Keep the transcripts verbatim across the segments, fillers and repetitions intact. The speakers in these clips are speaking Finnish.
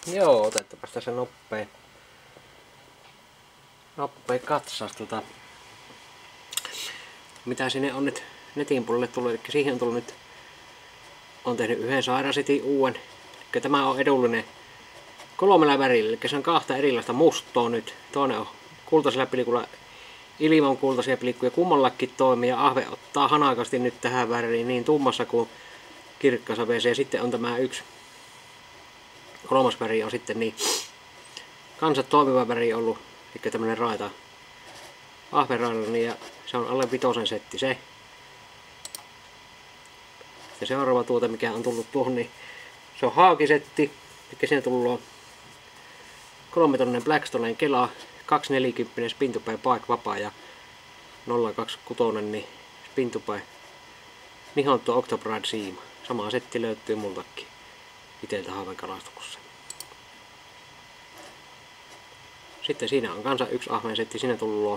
Joo, otetaanpas tässä noppee, noppee katsaus. Tota, mitä sinne on nyt netin puolelle tullut, eli siihen on tullut nyt, on tehnyt yhden Sairasetin uuden, eli tämä on edullinen kolmella värillä, eli se on kahta erilaista mustoa nyt. Toinen on kultaisella pilkulla ilman kultaisia pilkkuja, kummallakin toimii ja ahve ottaa hanakasti nyt tähän väriin niin tummassa kuin kirkkasaveeseen. Ja sitten on tämä yksi kolmas väri on sitten niin kanssa toimiva väri ollut, eli tämmönen raita ahveraidani, ja se on alle vitosen setti se. Ja seuraava tuote mikä on tullut tuohon, niin se on haakisetti, eli siinä tullut kolme tonnen Blackstonen Kela, kaksi neljäkymmentä spintupäin paik vapaa ja nolla kaksikymmentäkuusi niin spintupäin nihontu Octobrad siima. Sama setti löytyy multakin iteltä haavenkalastuksessa. Sitten siinä on kanssa yksi ahven setti, siinä tullut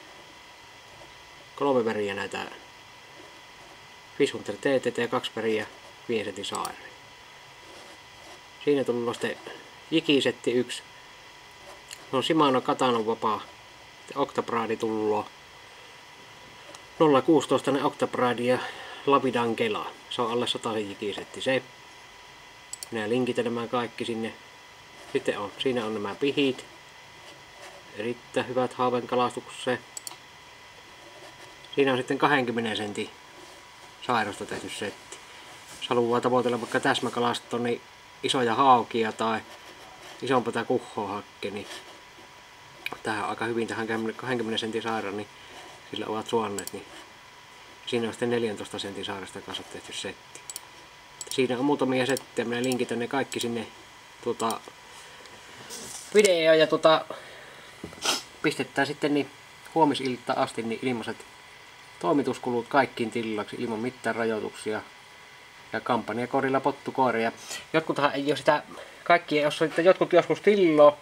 kolme väriä näitä Fishhunter T T T ja kaksi väriä viiden setin saari. Siinä tullut sitten jikisetti yksi. No Shimano Katanon vapaa Octobradi tullut nolla kuusitoista ne Octobradi ja Lapidan Kela. Se on alle sata jikisetti se. Minä linkitän nämä kaikki sinne. Sitten on, siinä on nämä pihit. Erittäin hyvät haavenkalastukseen. Siinä on sitten kaksikymmentä sentin sairasta tehty setti. Jos haluaa tavoitella vaikka täsmäkalastoa, niin isoja haukia tai isompaa kuhhoa hakke, niin tähän aika hyvin tähän kaksikymmentä sentin sairaan, niin sillä ovat suonneet. Niin siinä on sitten neljäntoista sentin sairasta kanssa tehty setti. Siinä on muutamia settejä, minä linkitän ne kaikki sinne tuota, videoon ja tuota, pistetään sitten niin huomisilta asti niin ilmaiset toimituskulut kaikkiin tilaksi ilman mitään rajoituksia. Ja kampanjakoodilla pottukoiria. Jotkuthan ei ole sitä, kaikki ei ole sitten, jotkut joskus tilloa.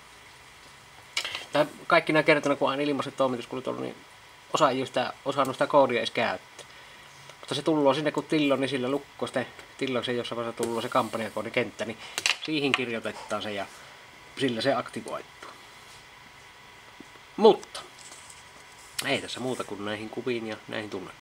Tai kaikki nämä kertona kun on ilmaiset toimituskulut ollut, niin osa ei ole sitä, osannut sitä koodia edes käyttää. Mutta se tullut sinne kun tillo, niin sillä lukko sitten tilloksi jossain vaiheessa tullut se kampanjakoodikenttä, niin siihen kirjoitetaan se ja sillä se aktivoituu. Mutta ei tässä muuta kuin näihin kuviin ja näihin tunne.